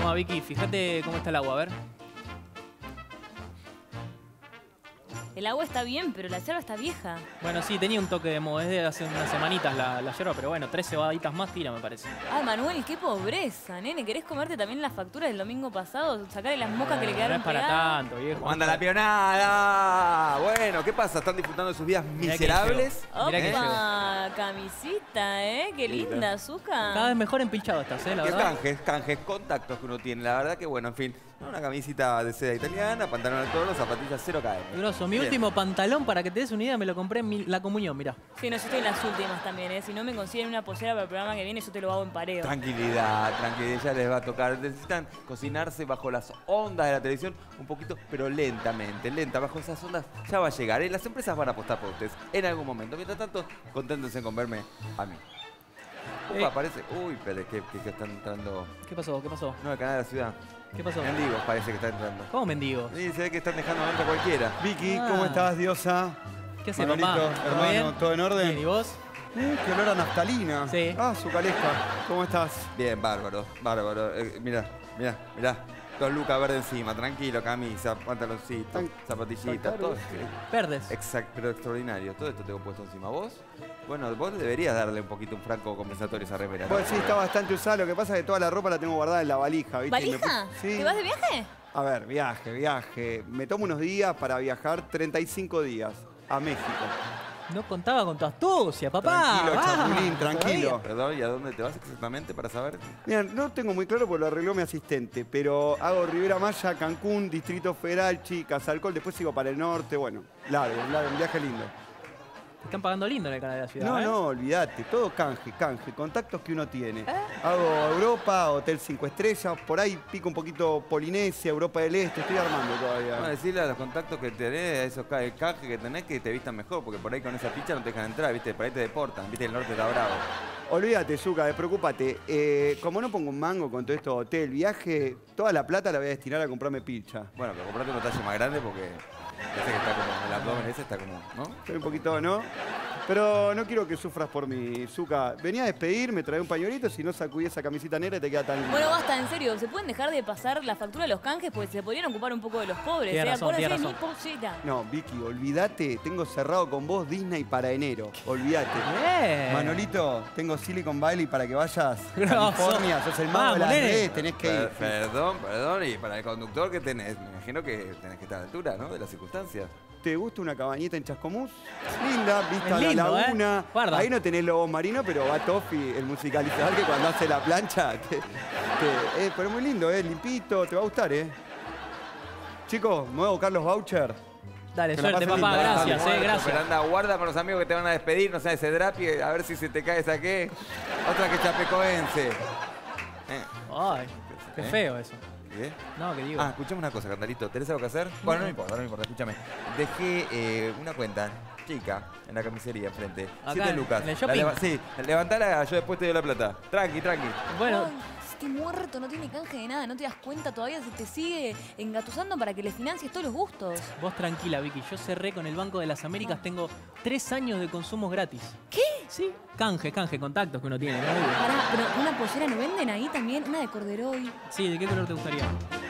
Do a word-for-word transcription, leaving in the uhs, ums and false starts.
Toma, Vicky, fíjate cómo está el agua, a ver. El agua está bien, pero la yerba está vieja. Bueno, sí, tenía un toque de moho. Es de hace unas semanitas la, la yerba, pero bueno, tres cebaditas más tira, me parece. Ay, Manuel, qué pobreza, nene. ¿Querés comerte también la factura del domingo pasado? Sacarle las moscas que le quedaron No es para pegadas. tanto, viejo. ¿Cómo anda la pionada? Bueno, ¿qué pasa? ¿Están disfrutando de sus vidas Mirá que miserables? llegó. Mirá que llegó. Opa, camisita, ¿eh? Qué Lindo. linda, azúcar. Cada vez mejor empilchado estás, ¿eh? La ¿Qué verdad. canjes, canjes, contactos que uno tiene? La verdad que bueno, en fin. Una camisita de seda italiana, pantalón al toro, zapatillas cero K M. Grosso. Mi Bien. último pantalón, para que te des una idea, me lo compré en mi- la comunión, mirá. Sí, no, yo estoy en las últimas también, ¿eh? Si no me consiguen una pollera para el programa que viene, yo te lo hago en pareo. Tranquilidad, tranquilidad, ya les va a tocar. Necesitan cocinarse bajo las ondas de la televisión un poquito, pero lentamente, lenta. Bajo esas ondas ya va a llegar. ¿eh? Las empresas van a apostar por ustedes en algún momento. Mientras tanto, conténtense con verme a mí. Upa, Eh. parece... Uy, pero que, que, que están entrando... ¿Qué pasó? ¿Qué pasó? No, el canal de la ciudad. ¿Qué pasó? Mendigos parece que está entrando. ¿Cómo mendigos? Sí, se ve que están dejando entrar cualquiera. Vicky, Ah. ¿cómo estás, diosa? ¿Qué haces, Manolito, papá? ¿Todo hermano, bien? ¿todo en orden? Bien, ¿y vos? Uh, qué olor a naftalina. Sí. Ah, sucalesca. ¿Cómo estás? Bien, bárbaro, bárbaro. Eh, mirá, mirá, mirá. Dos lucas verde encima, tranquilo, camisa, pantaloncito, Tan- zapatillita, tan todo. caro. Verdes. Exacto, pero extraordinario. Todo esto tengo puesto encima. ¿Vos? Bueno, vos deberías darle un poquito un franco compensatorio a esa remera. ¿no? Pues sí, está bastante usada. Lo que pasa es que toda la ropa la tengo guardada en la valija, ¿viste? Y me ¿Valija? puse- Sí. ¿Te vas de viaje? A ver, viaje, viaje. Me tomo unos días para viajar, treinta y cinco días a México. No contaba con tu astucia, papá. Tranquilo, Ah, Chapulín, tranquilo. Perdón, ¿y a dónde te vas exactamente para saber? Mira, no tengo muy claro porque lo arregló mi asistente, pero hago Rivera Maya, Cancún, Distrito Federal, Chicas, Alcohol, después sigo para el norte, bueno, largo, largo, un viaje lindo. Te están pagando lindo en el canal de la ciudad. No, ¿eh? no, olvídate, todo canje, canje, contactos que uno tiene. Hago Europa, Hotel cinco estrellas, por ahí pico un poquito Polinesia, Europa del Este, estoy armando todavía. Vamos a decirle a los contactos que tenés, a esos ca- cajes que tenés, que te vistan mejor, porque por ahí con esa ficha no te dejan entrar, ¿viste? Por ahí te deportan, ¿viste? El norte está bravo. Olvídate, Zuka, despreocúpate. Eh, como no pongo un mango con todo esto hotel, viaje, toda la plata la voy a destinar a comprarme pilcha. Bueno, pero comprate una talla más grande porque parece que está como, el abdomen ese está como, ¿no? Estoy un poquito, ¿no? Pero no quiero que sufras por mí, Zuka. Venía a despedirme, trae un pañuelito, si no sacudí esa camisita negra y te queda tan linda. Bueno, basta, en serio. ¿Se pueden dejar de pasar la factura de los canjes? Pues se podrían ocupar un poco de los pobres. Tiene ¿eh? razón, Acuérdense tiene de mi pollera. No, Vicky, olvídate, tengo cerrado con vos Disney para enero. Olvídate. Bien. Manolito, tengo Silicon Valley para que vayas a Grosso. California, sos el mago Vamos, de las nene. redes, tenés que Per- ir. Perdón, perdón, y para el conductor que tenés, me imagino que tenés que estar a la altura, ¿no? De las circunstancias. ¿Te gusta una cabañita en Chascomús? Linda, vista Es a la lindo, ¿eh? laguna. Guarda. Ahí no tenés lobos marinos, pero va Tofi, el musicalizador que cuando hace la plancha. Te, te- eh, pero muy lindo, ¿eh? Limpito, te va a gustar, ¿eh? Chicos, me voy a buscar los vouchers. Dale, Que la suerte, pasen papá. lindo, Gracias, dale, eh, Pero gracias. anda, guarda con los amigos que te van a despedir, no sabes, ese drapi, a ver si se te cae esa qué. Otra que chapecoense. Eh, Ay, qué ¿Eh? feo eso. ¿qué? No, que digo. Ah, escuchame una cosa, Carnalito. ¿Tenés algo que hacer? Bueno, no me importa, no me importa, escúchame. Dejé eh, una cuenta chica en la camisería enfrente. Acá, Siete en- lucas. en el La shopping. leva- sí, levantala, yo después te doy la plata. Tranqui, tranqui. Bueno, Ay, este muerto no tiene canje de nada. ¿No te das cuenta todavía? Se te sigue engatusando para que le financies todos los gustos. vos tranquila, Vicky. Yo cerré con el Banco de las Américas. Tengo tres años de consumos gratis. ¿Qué? Sí. Canje, canje, contactos que uno tiene, ¿no? Pará, pero una pollera no venden ahí también, una de corderoy. Sí, ¿de qué color te gustaría?